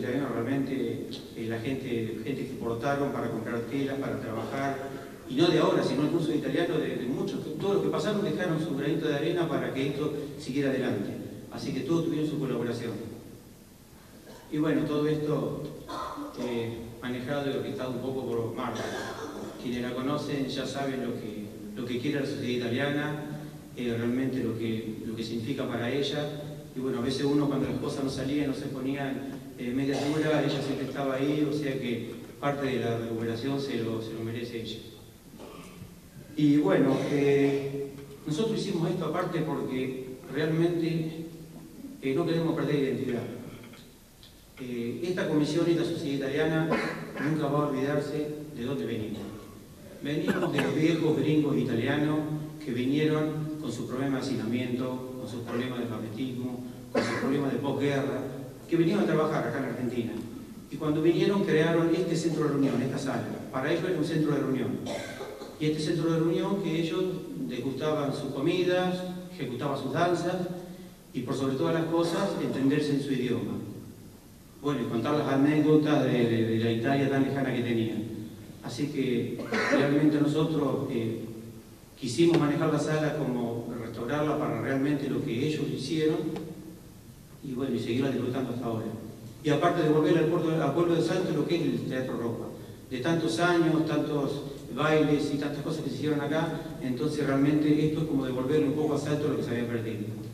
italiano realmente la gente que exportaron para comprar telas, para trabajar, y no de ahora, sino el curso de italiano de muchos, todos los que pasaron dejaron su granito de arena para que esto siguiera adelante. Así que todos tuvieron su colaboración. Y bueno, todo esto manejado y orquestado un poco por Marta. Quienes la conocen ya saben lo que quiere la sociedad italiana, realmente lo que significa para ella. Y bueno, a veces uno cuando las cosas no salían, no se ponían media dura, ella siempre estaba ahí, o sea que parte de la recuperación se lo merece ella. Y bueno, nosotros hicimos esto aparte porque realmente no queremos perder identidad. Esta comisión y la sociedad italiana nunca va a olvidarse de dónde venimos. Venimos de los viejos gringos italianos que vinieron con sus problemas de hacinamiento, con sus problemas de alfabetismo, con sus problemas de posguerra, que vinieron a trabajar acá en Argentina. Y cuando vinieron crearon este centro de reunión, esta sala. Para ellos era un centro de reunión. Y este centro de reunión que ellos degustaban sus comidas, ejecutaban sus danzas y por sobre todas las cosas entenderse en su idioma. Bueno, y contar las anécdotas de la Italia tan lejana que tenían. Así que realmente nosotros quisimos manejar la sala como restaurarla para realmente lo que ellos hicieron y bueno, y seguirla disfrutando hasta ahora. Y aparte de volver al pueblo de Salto, lo que es el Teatro Roca. De tantos años, tantos bailes y tantas cosas que se hicieron acá, entonces realmente esto es como devolverle un poco a Salto lo que se había perdido.